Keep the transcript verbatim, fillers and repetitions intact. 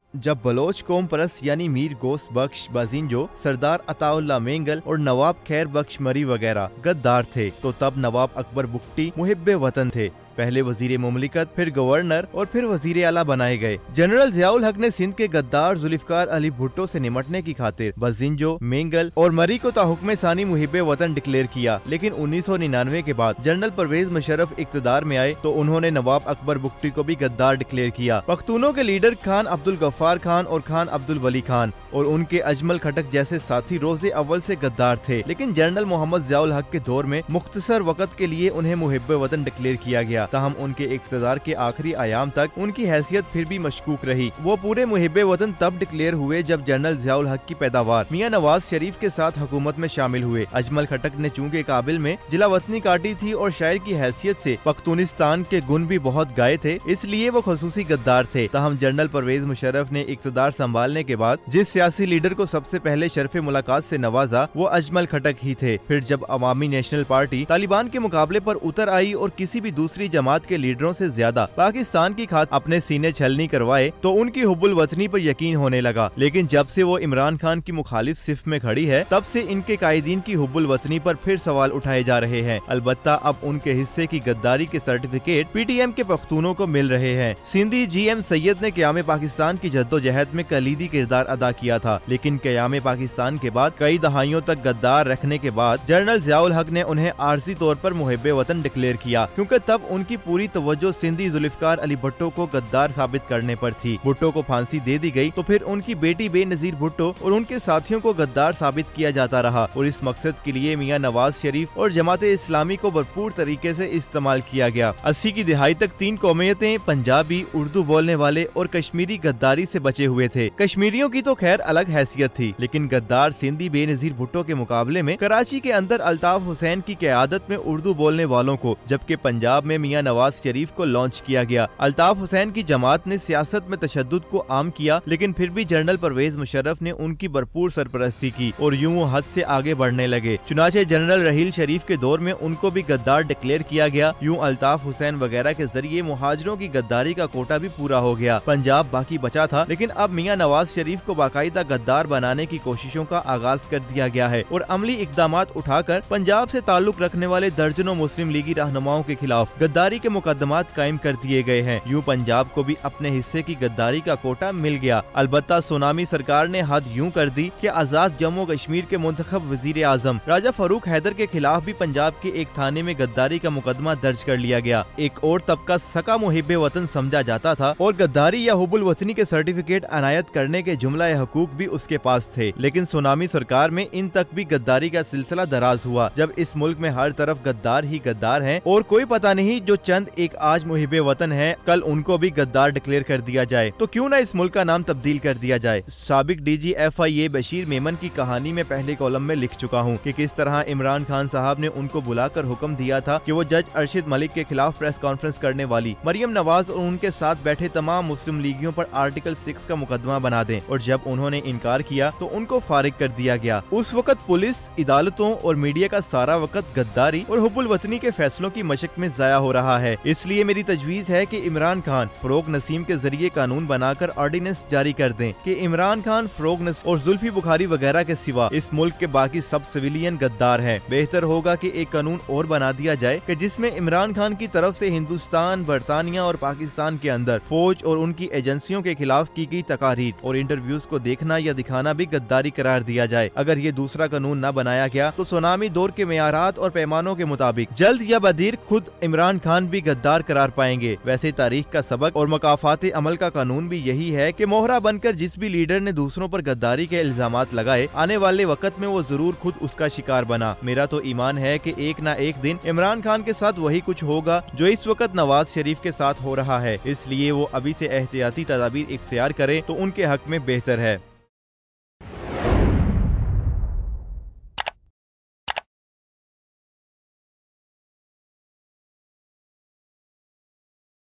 जब बलोच कौम परस्त यानी मीर गोश्त बख्श बाजिंजो, सरदार अताउल्ला मेंगल और नवाब खैर बख्श मरी वगैरह गद्दार थे, तो तब नवाब अकबर बुगटी मुहिब्बे वतन थे। पहले वजीर मुमलिकत, फिर गवर्नर और फिर वजीर आला बनाए गए। जनरल जियाउल हक ने सिंध के गद्दार जुल्फिकार अली भुट्टो से निमटने की खातिर बाजिंजो, मेंगल और मरी को ताहुक्मे सानी मुहिब्बे वतन डिक्लेयर किया, लेकिन उन्नीस सौ निन्यानवे के बाद जनरल परवेज मुशर्रफ इक्तदार में आए तो उन्होंने नवाब अकबर बुगटी को भी गद्दार डिक्लेयर किया। पख्तूनों के लीडर खान अब्दुल गफ्फार खान और खान अब्दुल वली खान और उनके अजमल खटक जैसे साथी रोजे अव्वल से गद्दार थे, लेकिन जनरल मोहम्मद जियाउल हक के दौर में मुख्तसर वक्त के लिए उन्हें मुहिब्बे वतन डिक्लेयर किया गया। ताहम उनके इक़्तिदार के आखिरी आयाम तक उनकी हैसियत फिर भी मशकूक रही। वो पूरे मुहिब्बे वतन तब डिक्लेयर हुए जब जनरल जियाउल हक की पैदावार मियां नवाज शरीफ के साथ हुकूमत में शामिल हुए। अजमल खटक ने चूंकि काबिल में जिला वतनी काटी थी और शायर की हैसियत से पख्तूनिस्तान के गुण भी बहुत गाये थे, इसलिए वो खसूसी गद्दार थे। ताहम जनरल परवेज मुशर्रफ ने इक़्तिदार संभालने के बाद जिस सियासी लीडर को सबसे पहले शर्फ़े मुलाकात से नवाजा वो अजमल खटक ही थे। फिर जब अवामी नेशनल पार्टी तालिबान के मुकाबले पर उतर आई और किसी भी दूसरी जमात के लीडरों से ज्यादा पाकिस्तान की खातिर अपने सीने छलनी करवाए तो उनकी हुब्बुल वतनी पर यकीन होने लगा। लेकिन जब से वो इमरान खान की मुखालिफ सिफ में खड़ी है, तब से इनके कायदीन की हुब्बुल वतनी पर फिर सवाल उठाए जा रहे हैं। अलबत्ता अब उनके हिस्से की गद्दारी के सर्टिफिकेट पीटीएम के पख्तूनों को मिल रहे हैं। सिंधी जीएम सैयद ने क़याम पाकिस्तान की जद्दोजहद में कलीदी किरदार अदा किया था, लेकिन क़याम पाकिस्तान के बाद कई दहाइयों तक गद्दार रखने के बाद जनरल जियाउल हक ने उन्हें आर्जी तौर पर मुहिब्बे वतन डिक्लेयर किया, क्योंकि तब उनकी पूरी तवज्जो सिंधी जुल्फिकार अली भुट्टो को गद्दार साबित करने पर थी। भुट्टो को फांसी दे दी गई तो फिर उनकी बेटी बेनजीर भुट्टो और उनके साथियों को गद्दार साबित किया जाता रहा और इस मकसद के लिए मियां नवाज शरीफ और जमाते इस्लामी को भरपूर तरीके से इस्तेमाल किया गया। अस्सी की दिहाई तक तीन कौमियतें पंजाबी, उर्दू बोलने वाले और कश्मीरी गद्दारी से बचे हुए थे। कश्मीरियों की तो खैर अलग हैसियत थी, लेकिन गद्दार सिंधी बेनजीर भुट्टो के मुकाबले में कराची के अंदर अल्ताफ हुसैन की क़यादत में उर्दू बोलने वालों को, जबकि पंजाब में मियां नवाज शरीफ को लॉन्च किया गया। अल्ताफ हुसैन की जमात ने सियासत में तशद्दुद को आम किया, लेकिन फिर भी जनरल परवेज मुशर्रफ ने उनकी भरपूर सरपरस्ती की और यूं वो हद से आगे बढ़ने लगे। चुनाचे जनरल रहील शरीफ के दौर में उनको भी गद्दार डिक्लेयर किया गया। यूं अल्ताफ हुसैन वगैरह के जरिए मुहाजिरों की गद्दारी का कोटा भी पूरा हो गया। पंजाब बाकी बचा था, लेकिन अब मियां नवाज शरीफ को बाकायदा गद्दार बनाने की कोशिशों का आगाज कर दिया गया है और अमली इकदामात उठाकर पंजाब से ताल्लुक रखने वाले दर्जनों मुस्लिम लीगी रहनुमाओं के खिलाफ गद्दारी के मुकदमात कायम कर दिए गए हैं। यूं पंजाब को भी अपने हिस्से की गद्दारी का कोटा मिल गया। अलबत्ता सोनामी सरकार ने हद यूं कर दी कि आजाद जम्मू कश्मीर के मुंतखब वजीर आजम राजा फरूक हैदर के खिलाफ भी पंजाब के एक थाने में गद्दारी का मुकदमा दर्ज कर लिया गया। एक और तबका सका मुहिब्बे वतन समझा जाता था और गद्दारी या हुब्बुल वतनी के सर्टिफिकेट अनायत करने के जुमला हकूक भी उसके पास थे, लेकिन सोनामी सरकार में इन तक भी गद्दारी का सिलसिला दराज हुआ। जब इस मुल्क में हर तरफ गद्दार ही गद्दार हैं और कोई पता नहीं जो चंद एक आज मुहिब्बे वतन है कल उनको भी गद्दार डिक्लेयर कर दिया जाए, तो क्यों ना इस मुल्क का नाम तब्दील कर दिया जाए। साबिक DG F I A Bashir Memon की कहानी में पहले कॉलम में लिख चुका हूँ कि किस तरह इमरान खान साहब ने उनको बुलाकर हुक्म दिया था कि वो जज अरशद मलिक के खिलाफ प्रेस कॉन्फ्रेंस करने वाली मरियम नवाज और उनके साथ बैठे तमाम मुस्लिम लीगियों पर आर्टिकल सिक्स का मुकदमा बना दें, और जब उन्होंने इनकार किया तो उनको फारिग कर दिया गया। उस वक्त पुलिस, अदालतों और मीडिया का सारा वक्त गद्दारी और हुब्बुल वतनी के फैसलों की मशक में जाया हो रहा है। इसलिए मेरी तजवीज है कि इमरान खान फरोग नसीम के जरिए कानून बनाकर ऑर्डिनेंस जारी कर दें कि इमरान खान, फरोग नसीम और जुल्फी बुखारी वगैरह के सिवा इस मुल्क के बाकी सब सिविलियन गद्दार हैं। बेहतर होगा कि एक कानून और बना दिया जाए कि जिसमें इमरान खान की तरफ से हिंदुस्तान, बरतानिया और पाकिस्तान के अंदर फौज और उनकी एजेंसियों के खिलाफ की गई तकारीर और इंटरव्यूज को देखना या दिखाना भी गद्दारी करार दिया जाए। अगर ये दूसरा कानून न बनाया गया तो सुनामी दौर के मेयारात और पैमानों के मुताबिक जल्द या बदीर खुद इमरान खान भी गद्दार करार पाएंगे। वैसे तारीख का सबक और मकाफात अमल का कानून भी यही है कि मोहरा बनकर जिस भी लीडर ने दूसरों पर गद्दारी के इल्जामात लगाए, आने वाले वक्त में वो जरूर खुद उसका शिकार बना। मेरा तो ईमान है कि एक ना एक दिन इमरान खान के साथ वही कुछ होगा जो इस वक्त नवाज शरीफ के साथ हो रहा है, इसलिए वो अभी से एहतियाती तदाबीर इख्तियार करे तो उनके हक में बेहतर है।